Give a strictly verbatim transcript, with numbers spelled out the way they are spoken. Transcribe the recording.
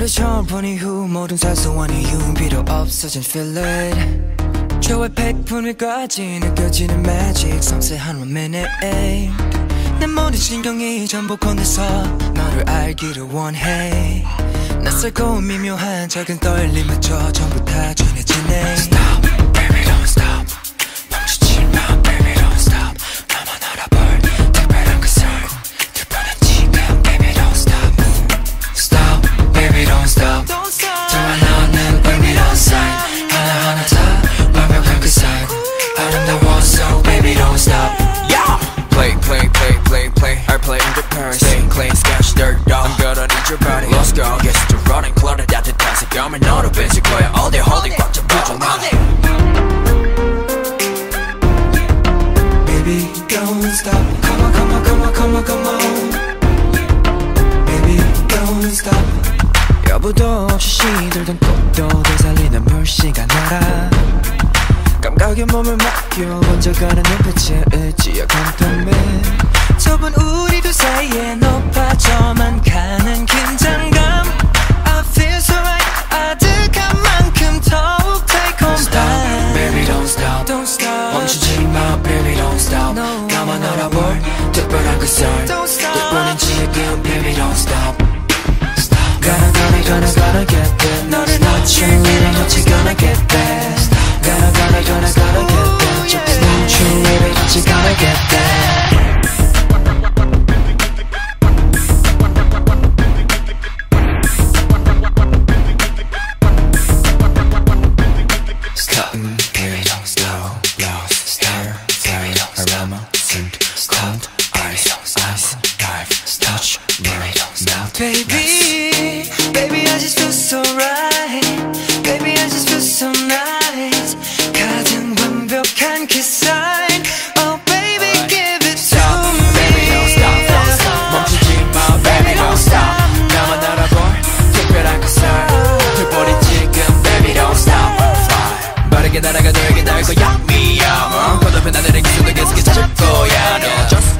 너를 처음 본 이후 모든 사소한 이유는 필요 없어진 feel it 저의 백분위까지 느껴지는 magic 섬세한 one minute 내 모든 신경이 전부 건네서 너를 알기를 원해 낯설고 미묘한 작은 떨림마저 전부 다 진해지네 Stop, baby don't stop 멈추지 마, baby don't stop 나만 알아볼 특별한 그 살 특별한 지금, baby don't stop Stop, baby don't stop 정말 너는 baby don't sign 하나하나 다 완벽한 그 살 아름다워 so baby don't stop Yeah! Play, play, play, play, play I play in the past Stay clean, sketch, dirt, dog I'm gonna need your body Let's go Get to running, clutter 따뜻한 색감을 너로 뺏을 거야 All day, holding 꽉 잡아줘 나 Baby don't stop Come on, come on, come on, come on, come on Baby don't stop 여부도 없이 시들던 꽃도 되살리는 물씨가 날아 감각에 몸을 맡겨 번져가는 눈빛에 의지야 컨텀해 좁은 우리 두 사이에 높아져만 가는 긴장감 I feel so right 아득한 만큼 더욱 달콤한 Stop, baby don't stop Don't stop 멈추지 마, baby don't stop no. 나만 알아볼 특별한 그 살 Don't stop 특별한 지금, baby don't stop Stop Gonna, gonna, gonna, gonna get there 너를 놓치는 일은 어찌 gonna get there Gonna, gonna, gonna, gonna get there Just want you, baby, 어찌 gonna get there Stop, baby don't stop Lost, stare, fly, aroma, scent, cold, ice, ice, dive, touch, baby don't stop Baby, baby I just feel so right Baby I just feel so nice 가장 완벽한 kiss sign Oh baby give it to me Baby don't stop, don't stop 멈추지 마, baby don't stop 나만 알아볼 특별한 그 살 불보리 지금, baby don't stop Fly 빠르게 날아가 너에게 날 거야 미야 뭐 거듭해 나들의 기술도 계속해 찾을 거야 너 Just